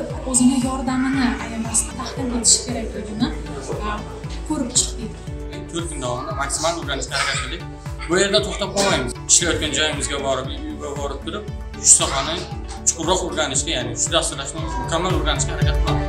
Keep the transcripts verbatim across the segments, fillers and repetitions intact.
o'zini yordamini ayamasdan taqdim etish kerakligini ko'rib chiqdik. to'rt kun davomida maksimal o'rganishga harakat qildik. Bu yerda to'xtab qolmaymiz. Ishlayotgan joyimizga borib, uyga borib turib, shu sohani chuqurroq o'rganishga, ya'ni shu dasturlashni mukammal o'rganishga harakat qilamiz.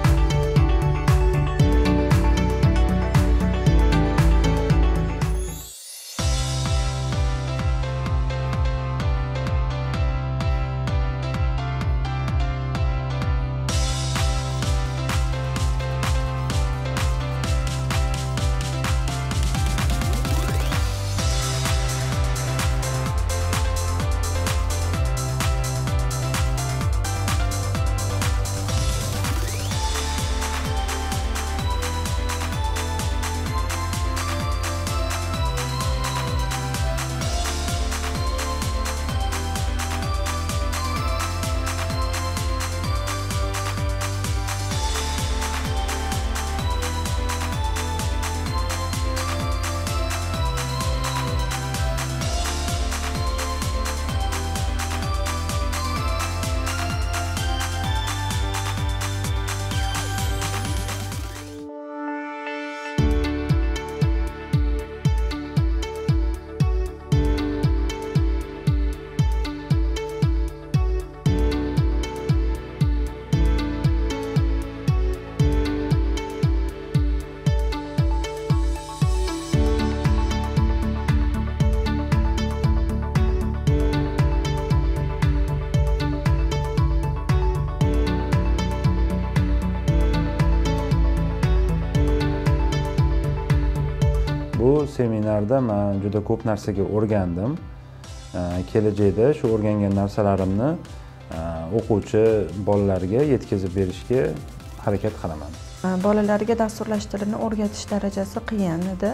Bu seminarda men juda ko'p narsaga o'rgandim. Kelajakda shu o'rgangan narsalarimni o'quvchi bolalarga yetkazib berishga harakat qilaman. Bolalarga dasturlash tilini o'rgatish darajasi qiyin edi.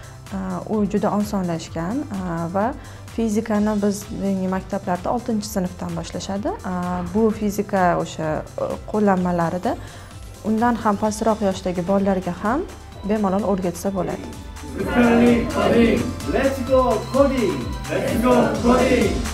U juda osonlashgan va fizikani bizning maktablarda oltinchi sinfdan boshlashadi. Bu fizika o'sha qo'llanmalarida undan ham pastroq yoshdagi bolalarga ham bemalol o'rgatsa bo'ladi. Coding! Let's go coding! Let's go coding!